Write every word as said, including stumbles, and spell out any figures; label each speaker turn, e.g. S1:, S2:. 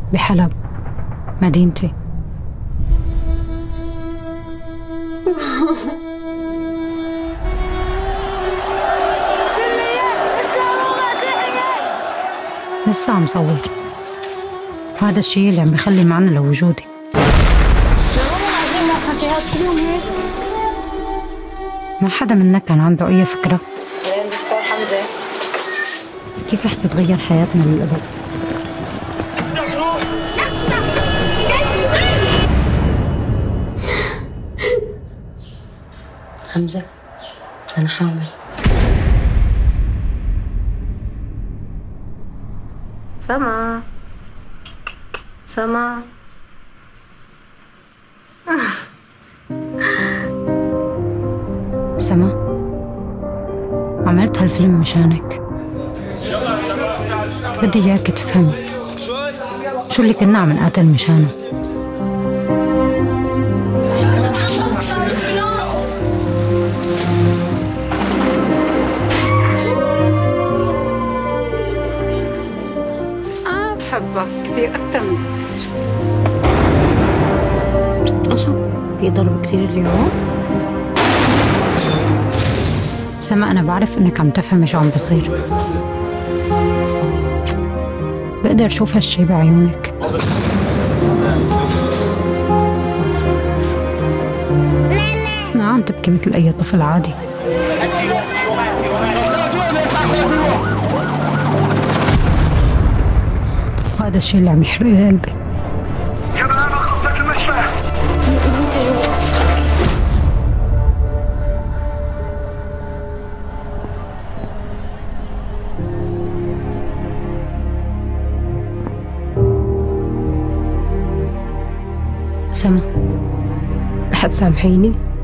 S1: بحلب مدينتي. لسه عم صور. هذا الشيء اللي عم بيخلي معنى لوجودي. ما حدا منا كان عنده أي فكرة كيف رح تتغير حياتنا للأبد.
S2: حمزة، أنا حامل. سما سما
S1: سما، عملت هالفيلم مشانك. بدي إياك تفهمي شو اللي كنا عم نقاتل مشانه.
S2: أنا بحبك كثير أكثر من
S1: أشو في ضرب كثير اليوم؟ سما، أنا بعرف إنك عم تفهمي شو عم بصير. بقدر أشوف هالشي بعيونك. ما عم تبكي مثل أي طفل عادي. هذا الشي اللي عم يحرق لي قلبي. سما، رح تسامحيني؟